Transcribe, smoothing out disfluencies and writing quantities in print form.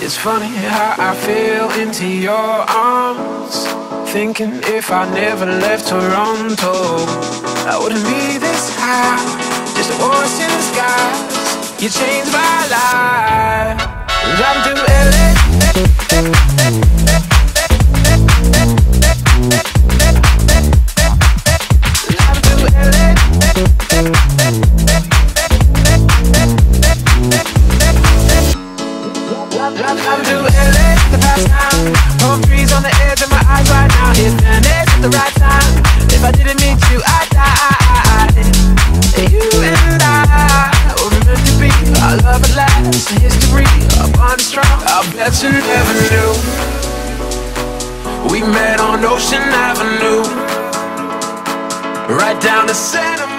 It's funny how I fell into your arms, thinking if I never left Toronto, I wouldn't be this high. Just a voice in the skies. You changed my life. Driving to LA. Driving to LA. Driving to LA, the past time. Palm trees on the edge of my eyes right now. Hit Venice at the right time. If I didn't meet you, I'd die. You and I were meant to be. Our love at last, history, our bond is strong. I bet you never knew. We met on Ocean Avenue, right down to Santa Monica.